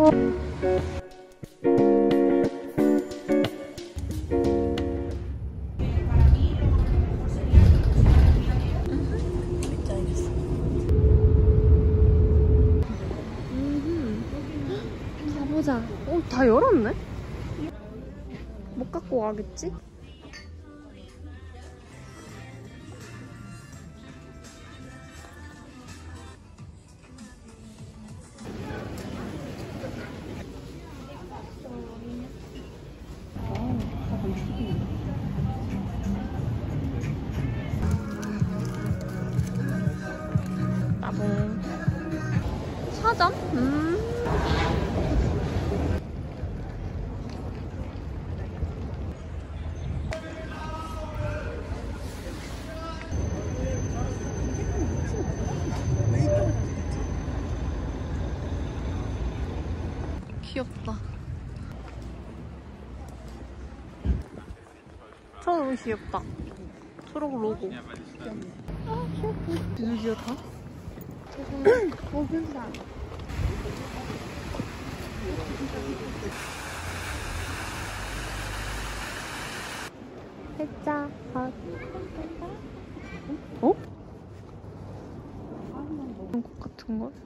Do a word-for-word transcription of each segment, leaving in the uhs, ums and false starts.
가보자. 어, 다 열었네? 못 갖고 가겠지? 따봉. 서점? 음. 귀엽다. 저 너무 귀엽다. 초록 로고. 아, 귀엽다. 누구야 다? 고분사. 패자 핫. 어? 한국 같은 걸?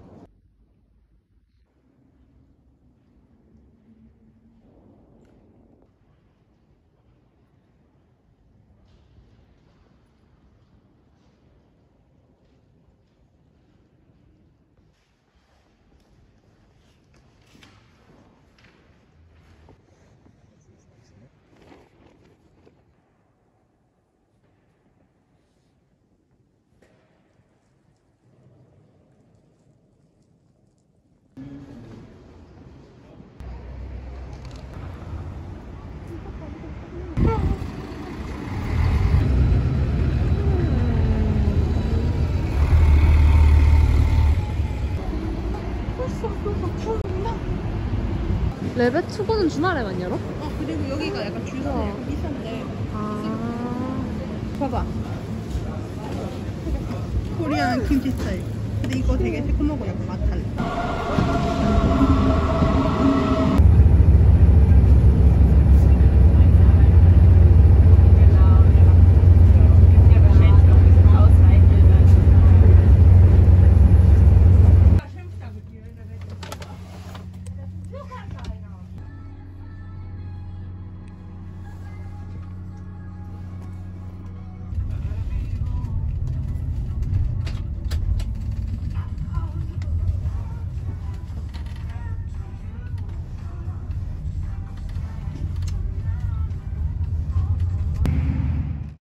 레베 투고는 주말에만 열어? 어, 그리고 여기가 약간 줄 서서 약간 비싼데. 아. 봐봐. 코리안 김치 스타일. 근데 이거 되게 새콤하고 약간 맛 달라.